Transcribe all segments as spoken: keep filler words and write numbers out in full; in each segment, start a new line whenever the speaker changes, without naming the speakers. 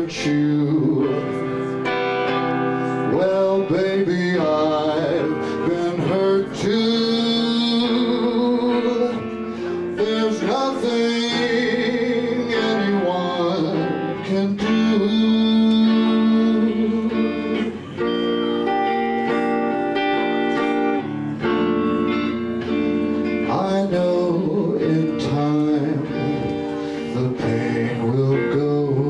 hurt you. Well, baby, I've been hurt too. There's nothing anyone can do. I know in time the pain will go.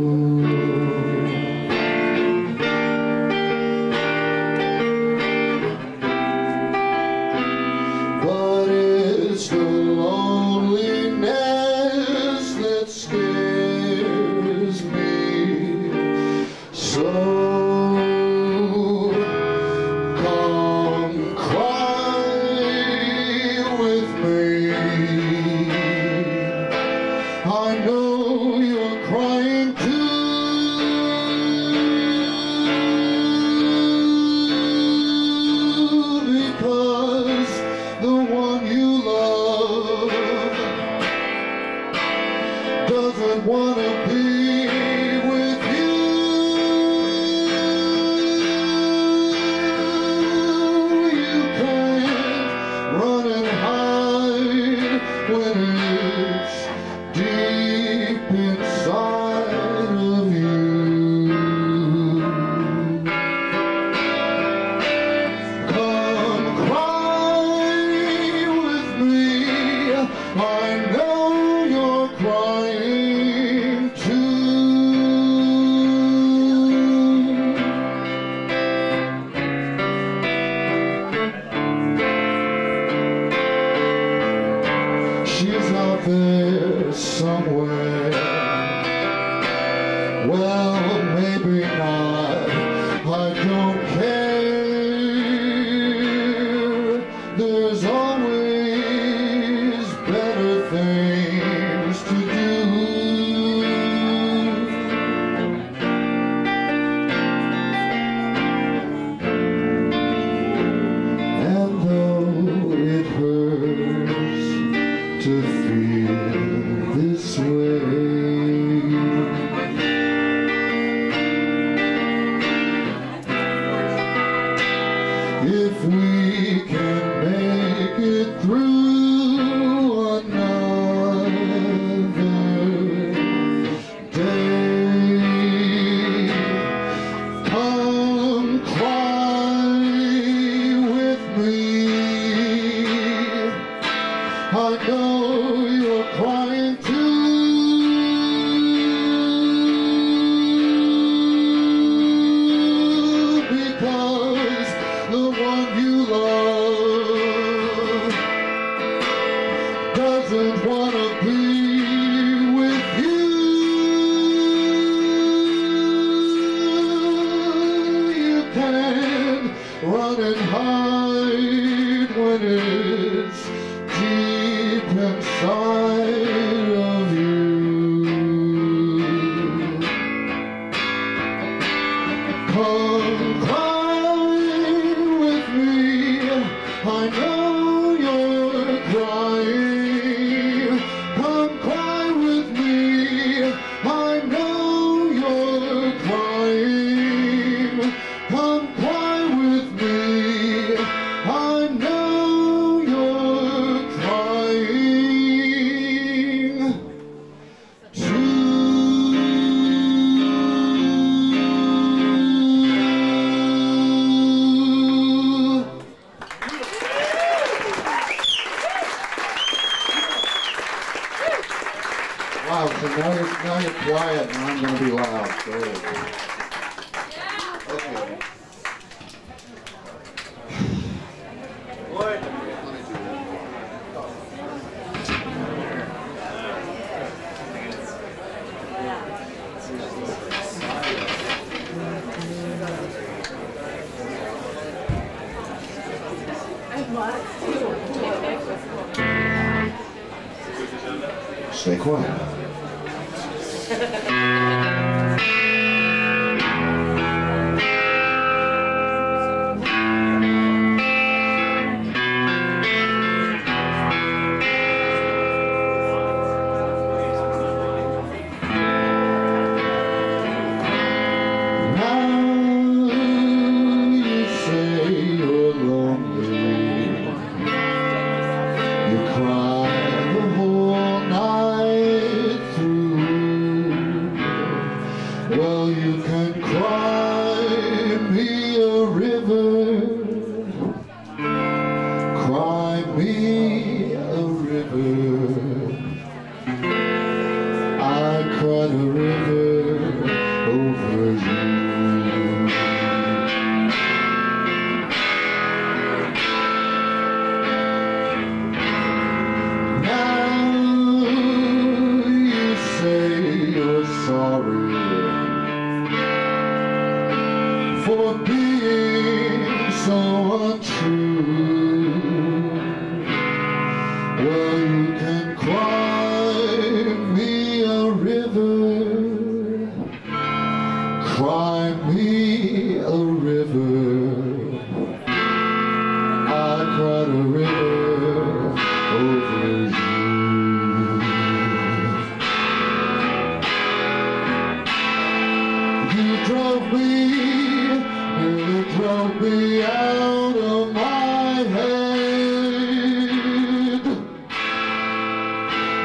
But it's the loneliness that scares me. So come cry with me. I know you're crying too, because the one you love doesn't want to be with you. You can't run and hide when it's deep inside of you. Come cry with me. I know you're crying too. She's out there somewhere. Well, maybe not. I don't care. There's always better things to do. And though it hurts to feel this way, if we can make it through another day, come cry with me. I know you're crying too, because the one you love doesn't want to be with you. You can't run and hide when it's deep inside of you. Come cry with me. I know you're crying. Come cry with me. I know you're crying. Come cry with me. I know you're crying too. Wow, so now you're, now you're quiet and I'm going to be loud. Great. Okay. Stay quiet.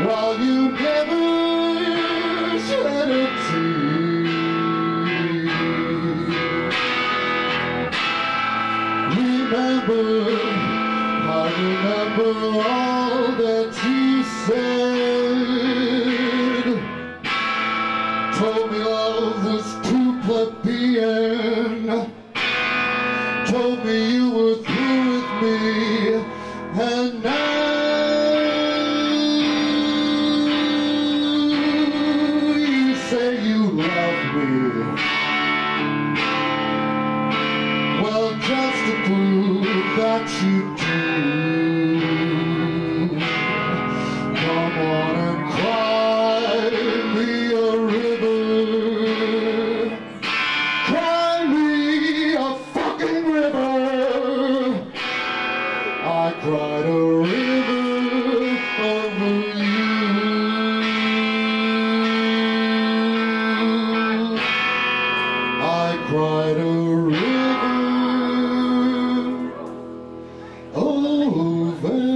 while you never shed a tear. Remember, I remember all that you said. Told me love was too plebeian. Told me you were through with me, and now you say you love me. Well, just to prove that you do, come on and cry me a river. Cry me a fucking river. I cried a river over you. I cried a river over you.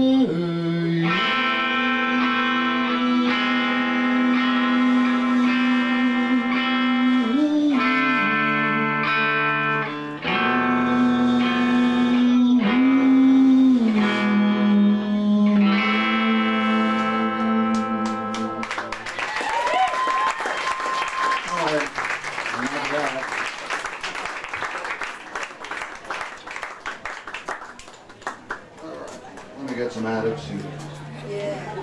Let me get some attitude.
Yeah.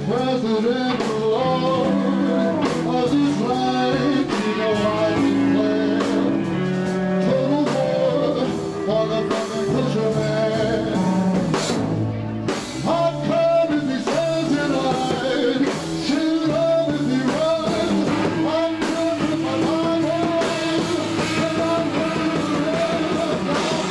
President, Lord, of this land, you know I declare total war on the fucking pusher man. I'll come if he stands in line, shoot him if he runs. I'm good with my mind away, and I'm ready to live. I'll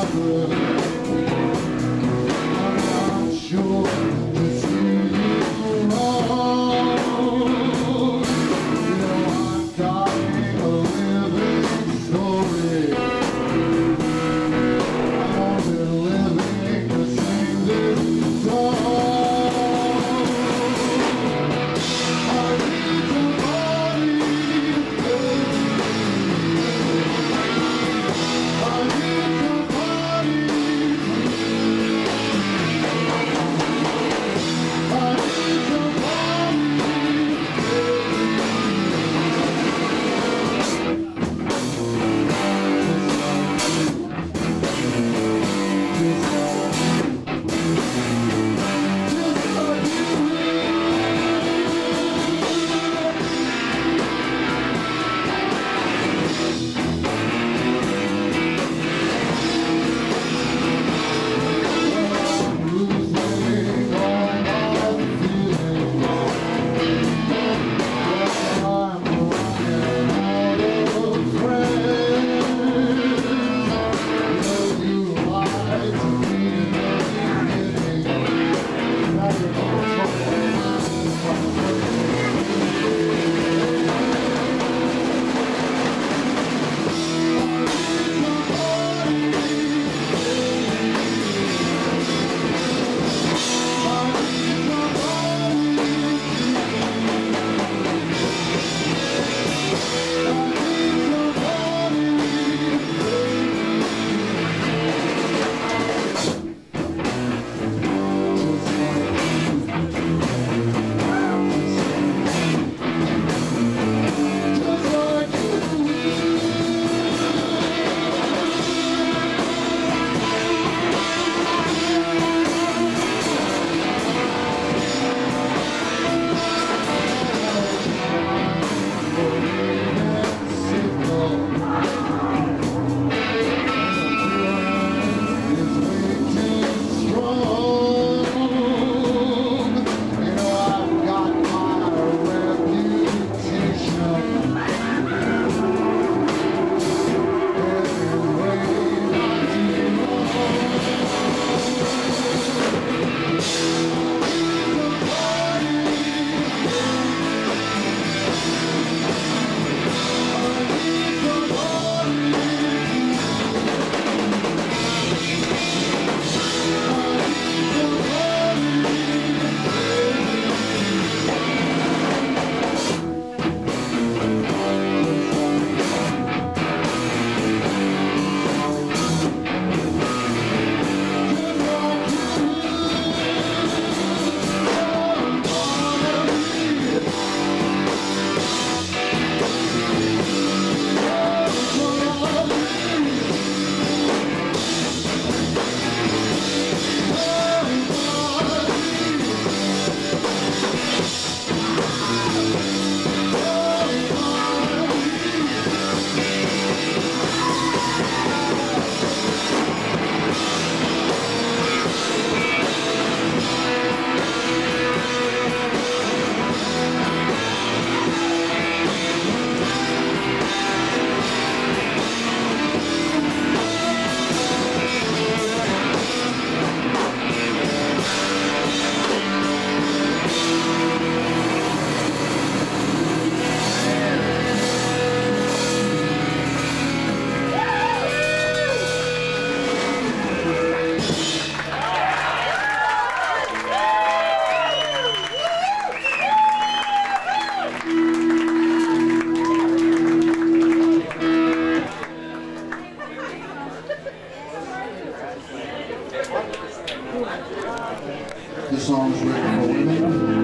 This song is written for women.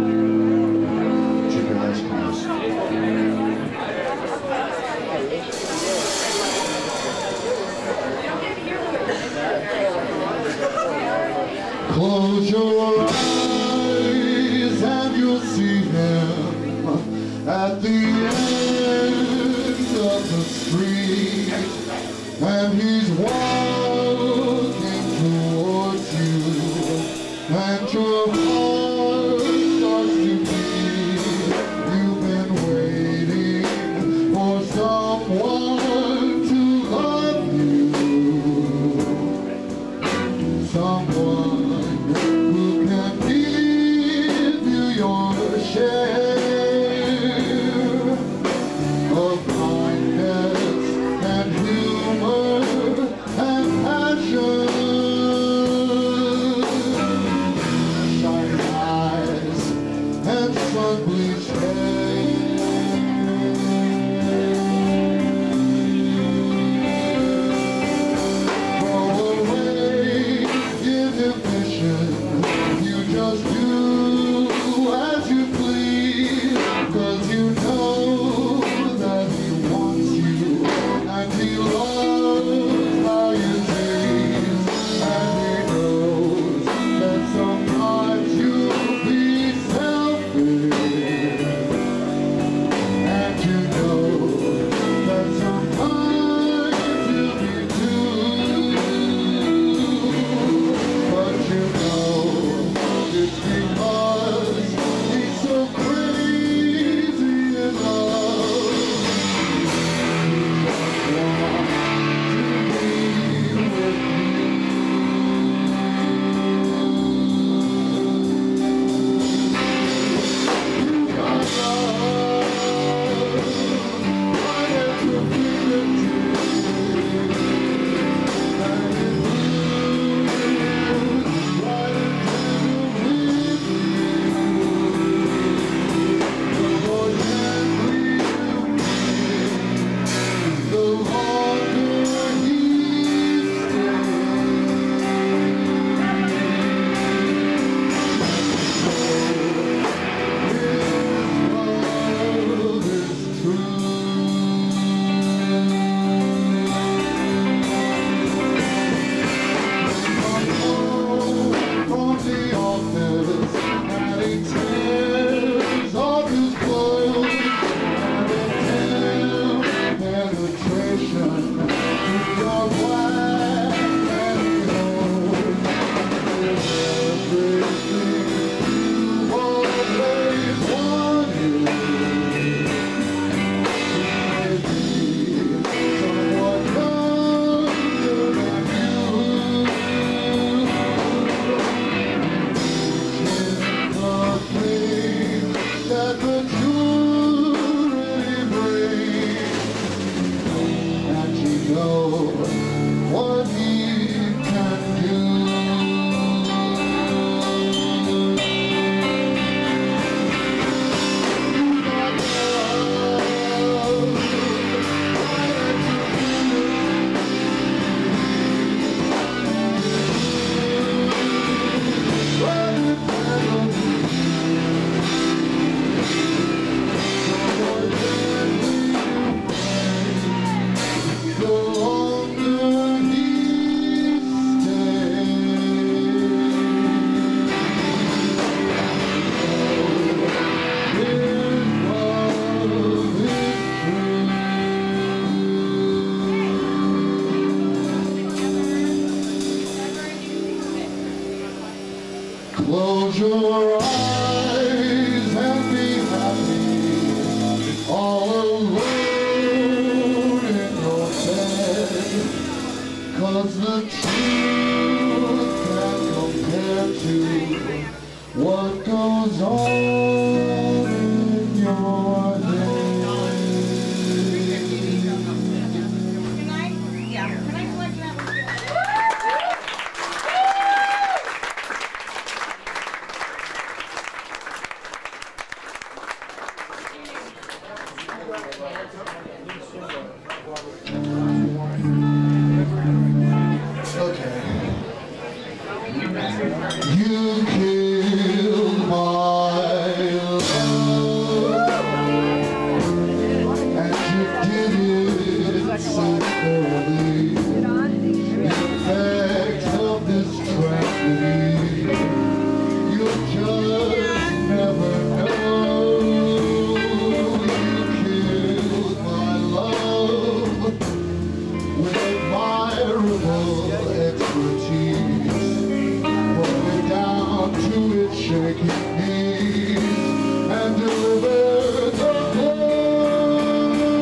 Keep your eyes closed. Close your eyes and you'll see him at the end of the street, and he's walking towards you, and your heart starts to beat. You've been waiting for someone to love you. Close your eyes and be happy, all alone in your bed, 'cause the truth can't compare to what goes on in your head.
Can I? Yeah. Can I collect that one?
Okay. You killed my love, and you did it so thoroughly. The effects of this tragedy, you'll just never know. You killed my love with admirable expertise, brought it down to its shaking knees, and delivered the blow.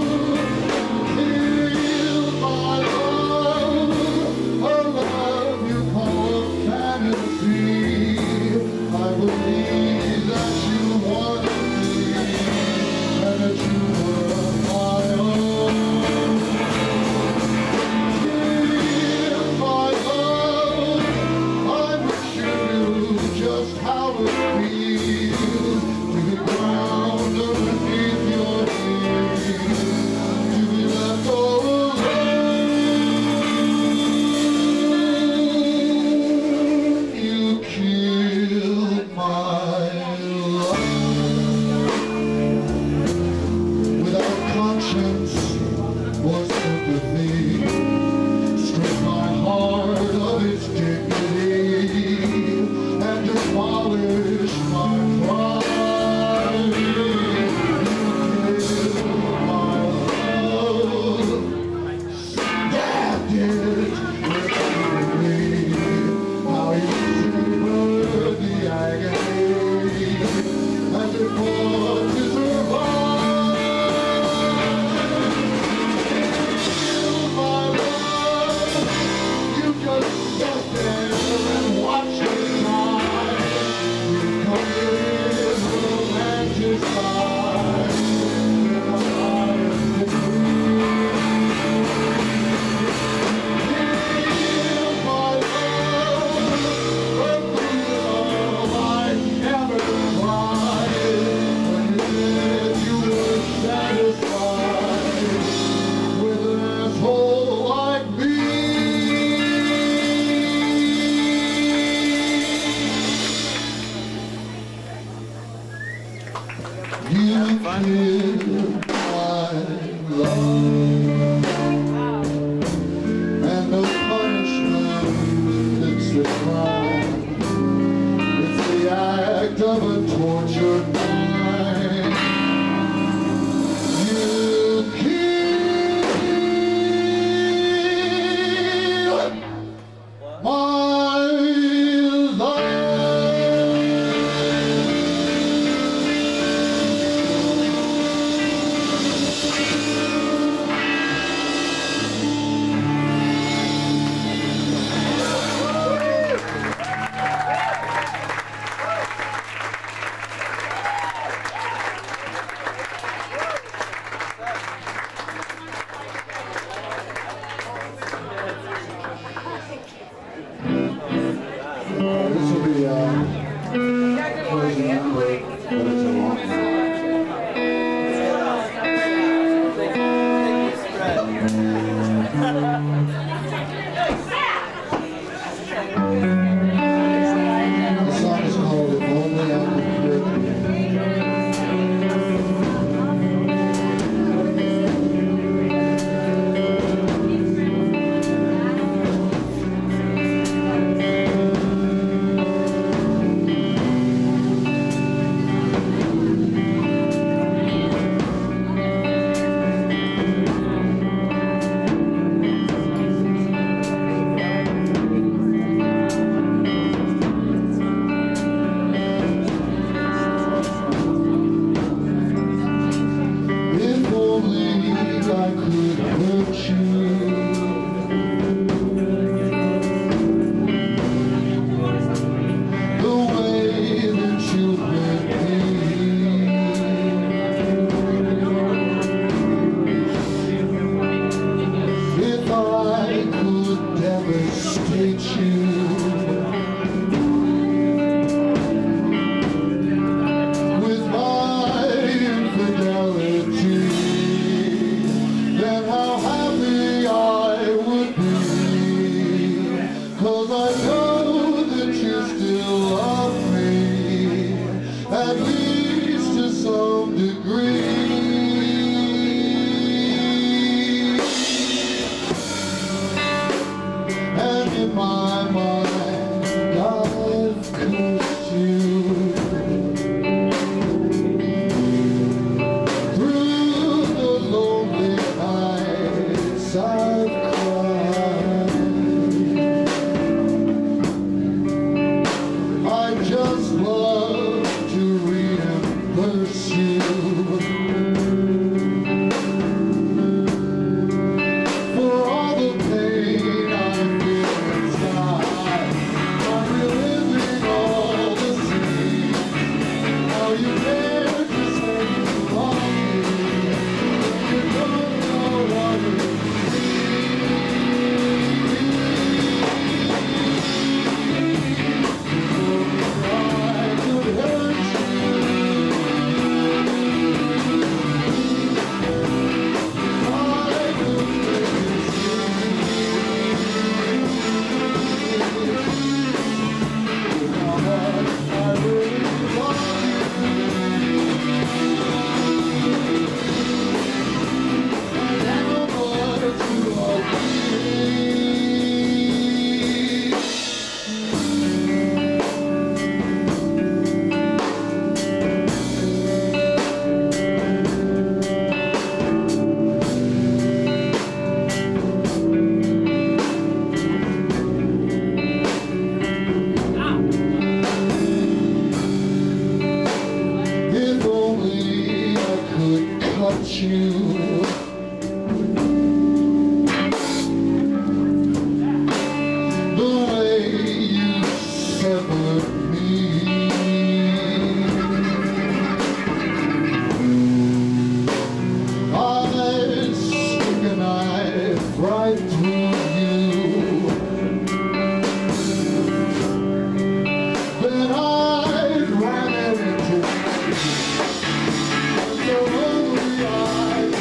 Killed my love, a love you call a fantasy. I believe that you wanted me, and that you were my own. Just how it feels to be ground underneath your heels, to be left all alone. You killed my love without conscience or sympathy, stripped my heart of its dignity, and demolish my pride. You killed my love, stabbed it repeatedly. How you savored the agony as it fought to survive. Killed my love, you just sat there and watched it. You killed my love, and the punishment fits the crime. It's the act of a tortured mind. You killed my love. hate you. With my infidelity, then how happy I would be. 'Cause I know that you still love me, at least to some degree. And in my mind, I've cursed you. Through the lonely nights I've cried. I just love to reimburse you for all the pain I feel inside. I'm reliving all the scenes. How you dare to say you love me. You don't know what it you. The way you severed me, I'd stick a knife right through you. Then I'd ram it into the lonely eyes.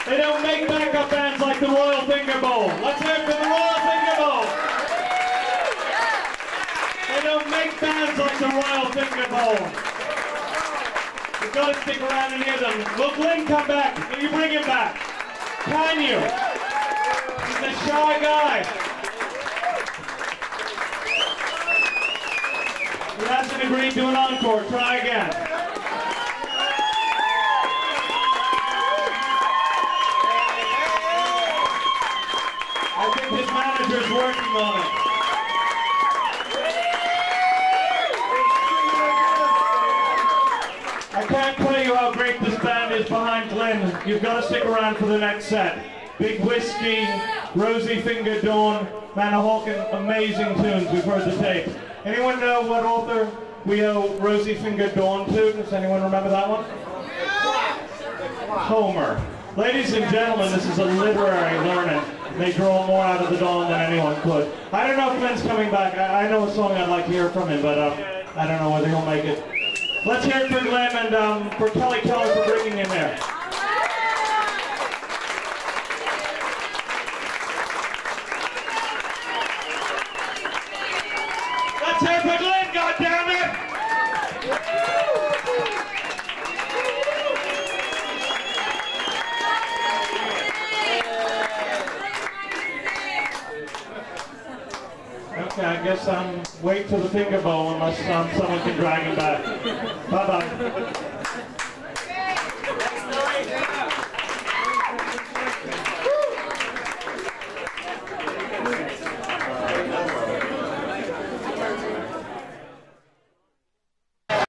They don't make backup bands like the Royal Finger Bowl. Let's hear it for the Royal Finger Bowl. They don't make bands like the Royal Finger Bowl. You've got to stick around and hear them. Will Glyn come back? Can you bring him back? Can you? He's a shy guy. He hasn't agreed to an encore. Try again. I think his manager's working on it. I can't tell you how great this band is behind Glyn. You've got to stick around for the next set. Big Whiskey, Rosie Finger Dawn, Manahawkin, amazing tunes. We've heard the tape. Anyone know what author we owe Rosie Finger Dawn to? Does anyone remember that one? Homer. Ladies and gentlemen, this is a literary learning. They draw more out of the dawn than anyone could. I don't know if Glyn's coming back. I, I know a song I'd like to hear from him, but um, I don't know whether he'll make it. Let's hear it for Glyn and um, for Kelly Keller for bringing him there. Let's hear it for Glyn, goddammit! Okay, I guess I'm um, wait for the finger bowl unless um, someone can drag him back. Bye-bye.